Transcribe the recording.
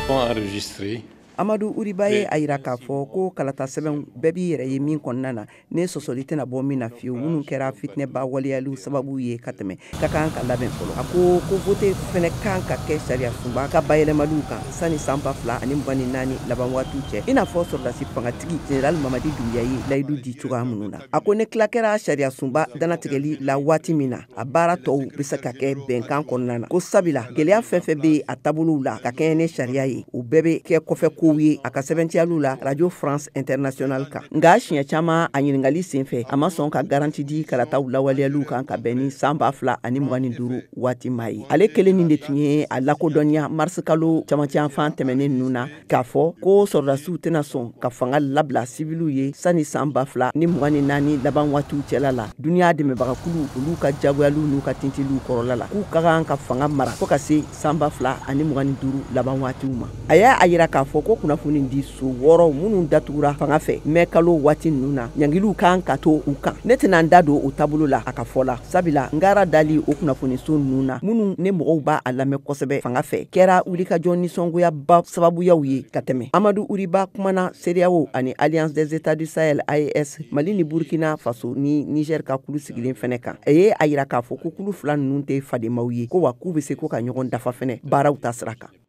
enregistré. Amadou Uribaye a yira k'a fɔ ko kalata sɛbɛnw bɛɛ b'i yɛrɛ ye min kɔnɔna na ne sɔsɔli tɛna bɔ min na fiyewu minnu kɛra fitinɛba waleyaliw sababu ye ka tɛmɛ ka kan ka labɛn fɔlɔ a ko vote fɛnɛ kan ka kɛ sariya sunba ka bayɛlɛmaliw kan sani san 2024 laban waatiw cɛ i n'a fɔ sɔrɔdasi fangatigi General Mamadi Doumbouya ye layidu di cogoya minnu na a ko ne tila kɛra sariya sunba danatigɛli la waati min na a baara tɔw bɛ se ka kɛ bɛnkan kɔnɔna na ko sabila gɛlɛya fɛn fɛn bɛ a taabolow la ka kɛɲɛ ne sariya ye o bɛɛ bɛ kɛ kɔfɛ kow ye a ka sɛbɛntiyaliw la Radio France Internationale kan nka siɲɛ caman a ɲiningali senfɛ a ma sɔn ka garanti di kalataw lawaleyaliw kan ka bɛn ni san 2025 waati ma ye ale kelen nin de tun ye a lakodɔnniya mars kalo camancɛyanfan tɛmɛnen ninnu na k'a fɔ ko sɔrɔdasiw tɛna sɔn ka fanga labila sibiliw ye sani san 2024 laban waatiw cɛla la duniya dɛmɛbagakulu olu ka jagoyaliw n'u ka tintiliw kɔrɔla la k'u ka kan ka fanga mara fo ka se san 2025 laban waatiw ma a y'a yira k'a fɔ ko kunnafoni di so wɔɔrɔ minnu datugura fanga fɛ mɛ kalo waati ninnu na ɲangiliw kan ka to u kan ne tɛna n da don o taabolo la a ka fɔ la sabila n gara dali o kunnafoniso ninnu na minnu ne mɔgɔw b'a a lamɛn kosɛbɛ fanga fɛ kɛra wulikajɔ nisɔngoyaba sababuyaw ye ka tɛmɛ Amadou Uriba kumana CEDEAO ani Alliance des États du Sahel AES Mali ni Burkina Faso ni Niger ka kulu sigilen fɛnɛ kan a ye a yira k'a fɔ ko kulu fila ninnu tɛ fademaw ye ko wa k'u bɛ se ko ka ɲɔgɔn dafa fɛnɛ baaraw ta sira kan